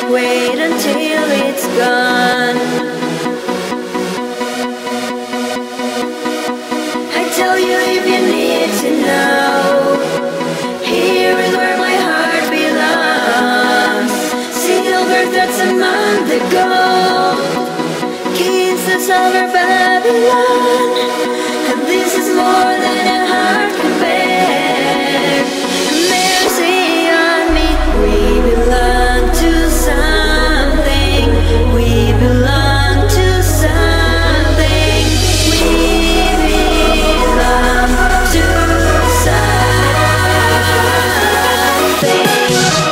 Wait until it's gone. I tell you if you need to know, here is where my heart belongs. Silver threads among the gold, kisses over Babylon. And this is more than a heart can bear. Mercy on me, we belong to something. We belong to something. We belong to something.